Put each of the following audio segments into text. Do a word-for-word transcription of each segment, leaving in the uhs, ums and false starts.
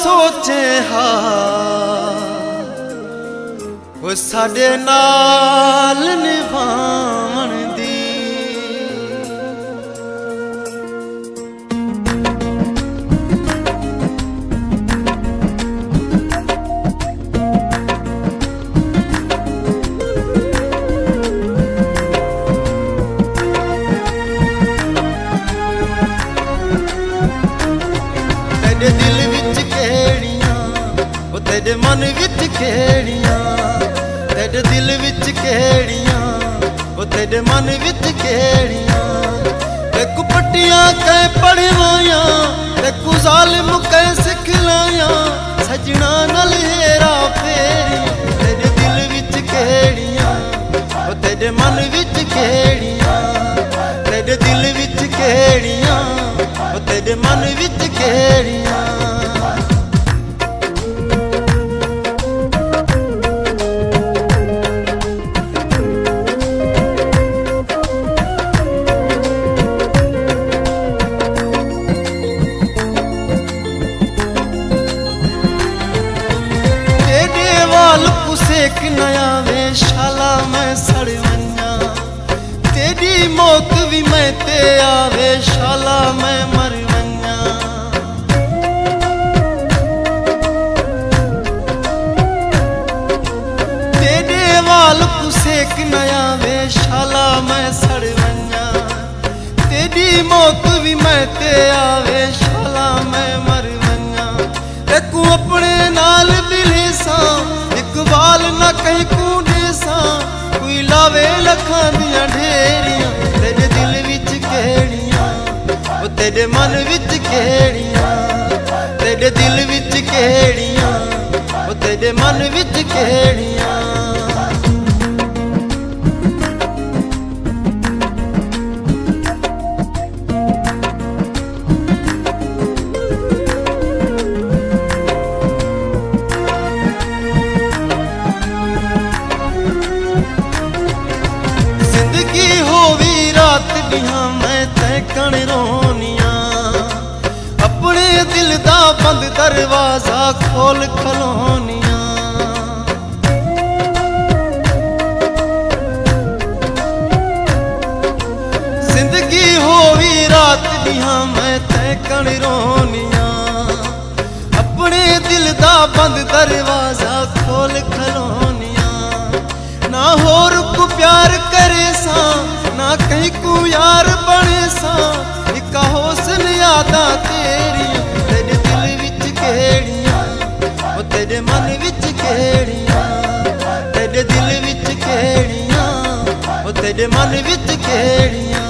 सोचे हा वो साडे नाल निभावन दी। तेरे दिल विच केड़ियां वो तेरे मन विच केड़ियां, तेरे दिल विच केड़ियां वो तेरे मन विच केड़ियां। देखू पट्टियां कै पढ़वाया देखू जालिम कै सिखलाया, सजना नल हेरा फेरी। तेरे दिल विच केड़ियां वो तेरे मन विच केड़ियां, तेरे दिल विच केड़ियां वो तेरे मन विच केड़ियां। सेक नया वे शाला मैं सड़ वन्या, तेरी मौत भी मैं ते आवे शाला मैं मर वन्या। तेरे वाल को सेक नया वे शाला मैं सड़ वन्या, तेरी मौत भी मैं ते आवे शाला मैं मर वन्या। देखू अपने नाल बिले सा इकबाल ना कहीं कूड़े सा, कोई लावे लखां दियां ढेरियां। तेरे दिल विच केड़ियां वो तेरे मन विच केड़ियां, तेरे दिल विच केड़ियां वो तेरे मन विच केड़ियां। मैं तै कण रोनिया अपने दिल दा बंद दरवाजा खोल खलोनिया। जिंदगी होवी रात दियां मैं तै कण रोनिया अपने दिल दा बंद दरवाजा खोल खलोनिया। ना होर को प्यार करे सा ना कहीं को यार बने सा, इका होसन यादा तेरियां। तेरे दिल विच केड़ियां वो तेरे मन विच केड़ियां, तेरे दिल विच केड़ियां वो तेरे मन विच केड़ियां।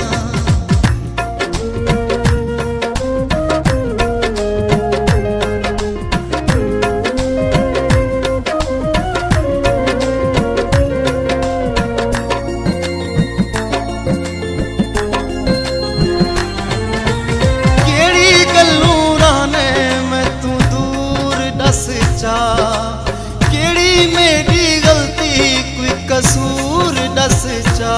केड़ी मेरी गलती कोई कसूर दस चा,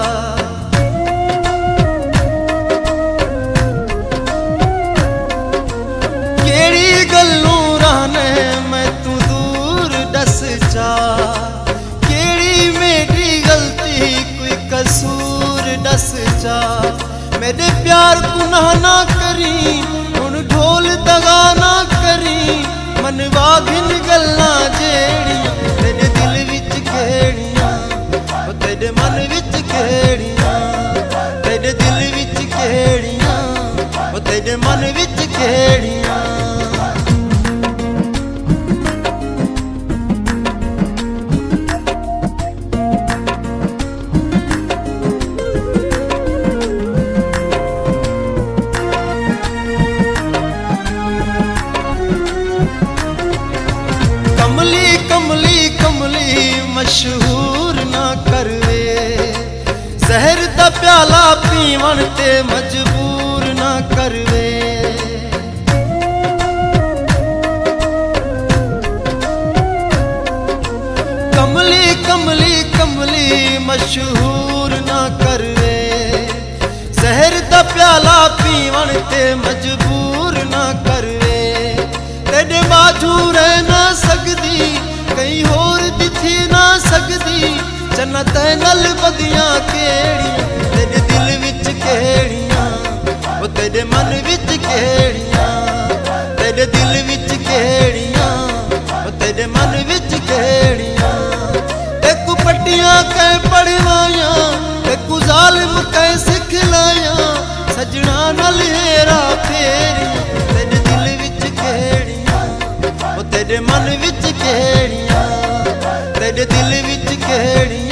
केड़ी गल्लू रहने मैं तू दूर दस चा। केड़ी मेरी गलती कोई कसूर दस चा। मेरे प्यार को ना ना करी हुण ढोल दगा ना करी, मन वागिन गल्लां जेड़ियां। तेरे दिल विच केड़ियां वो तेरे मन विच केड़ियां, तेरे दिल विच केड़ियां वो तेरे मन विच केड़ियां। मशहूर ना करवे जहर दा प्याला पीवन ते मजबूर ना करवे। कमली कमली कमली मशहूर ना करवे जहर दा प्याला पीवन ते मजबूर ना करवे। तेरे ਤੂੰ ਰਹਿ ਨਾ ਸਕਦੀ, ਕਈ ਹੋਰ ਦਿਥੀ ਨਾ ਸਕਦੀ। ਚੰਨਾ ਤੈ ਨਾਲ ਬਦੀਆਂ ਕਿਹੜੀਆਂ, ਤੇਰੇ ਦਿਲ ਵਿੱਚ ਕਿਹੜੀਆਂ, ਉਹ ਤੇਰੇ ਮਨ ਵਿੱਚ ਕਿਹੜੀਆਂ, ਤੇਰੇ ਦਿਲ ਵਿੱਚ ਕਿਹੜੀਆਂ, ਉਹ ਤੇਰੇ ਮਨ ਵਿੱਚ ਕਿਹੜੀਆਂ। ਇੱਕ ਪੱਟੀਆਂ ਕਹਿ ਪੜਵਾਈਆਂ, ਇੱਕ ਜ਼ਾਲਿਮ ਕਹਿ ਸਿਖਲਾਈਆਂ। ਸਜਣਾ ਨਾਲ ਹੇਰਾ ਫੇਰੀਆਂ, ਤੇਰੇ ਦਿਲ ਵਿੱਚ ਕਿਹੜੀਆਂ, ਉਹ ਤੇਰੇ ਮਨ ਵਿੱਚ ਕਿਹੜੀਆਂ, ਤੇਰੇ ਦਿਲ ਵਿੱਚ ਕਿਹੜੀਆਂ।